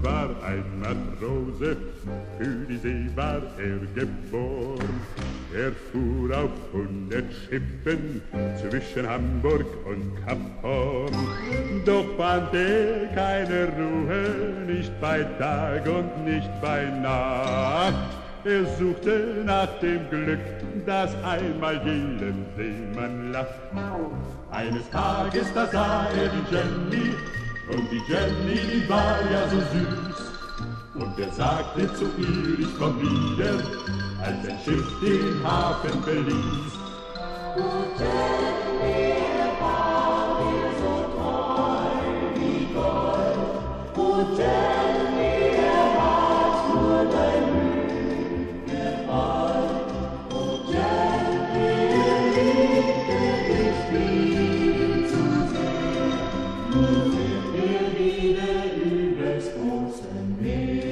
war ein Matrose, für die See war er geboren. Er fuhr auf 100 Schiffen zwischen Hamburg und Kap Horn. Doch fand er keine Ruhe, nicht bei Tag und nicht bei Nacht. Er suchte nach dem Glück, das einmal jeden Seemann lacht. Eines Tages, da sah er die Jenny, und die Jenny, die war ja so süß. Und er sagte zu ihr, ich komm wieder, als ein Schiff den Hafen verließ. Oh Jenny, er war mir so treu wie Gold. Oh Jenny, er hat nur dein Glück gewollt. Oh Jenny, er liebte dich viel zu sehr. Nun fährt er wieder übers große Meer.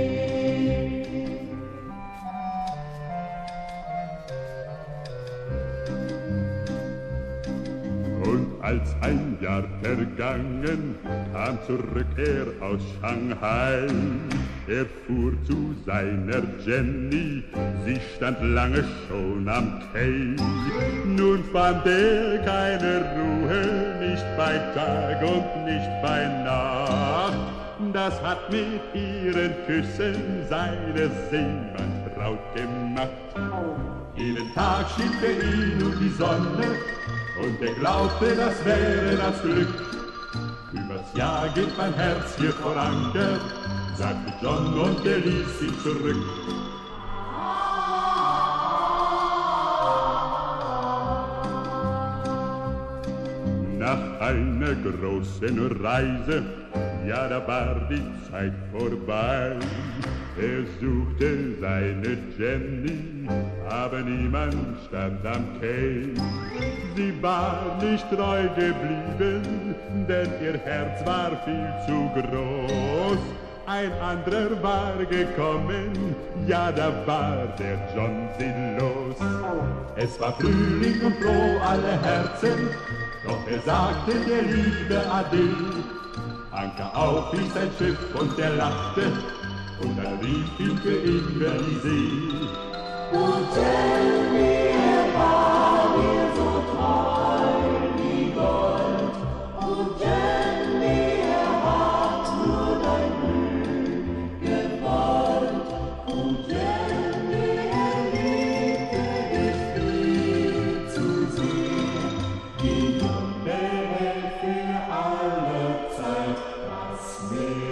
Und als ein Jahr vergangen, kam zurück er aus Shanghai. Er fuhr zu seiner Jenny, sie stand lange schon am Quai. Nun fand er keine Ruhe, nicht bei Tag und nicht bei Nacht. Das hat mit ihren Küssen seine Seemannsbraut gemacht. Jeden Tag schien für ihn nun die Sonne, und er glaubte, das wäre das Glück. Übers Jahr geht mein Herz hier vor Anker, sagte John, und er ließ ihn zurück. Nach einer großen Reise, ja, da war die Zeit vorbei. Er suchte seine Jenny, aber niemand stand am Quai. Sie war nicht treu geblieben, denn ihr Herz war viel zu groß. Ein anderer war gekommen, ja, da war der John sinnlos. Es war Frühling und froh alle Herzen, doch er sagte der Liebe Ade. Anker auf hieß sein Schiff und er lachte, und dann rief ihn für immer die See. Oh Jenny, er war mir so treu wie Gold. Oh Jenny, er hat nur dein Glück gewollt. Oh Jenny, er liebte dich viel zu sehr. Ihm wäre für alle Zeit das Meer.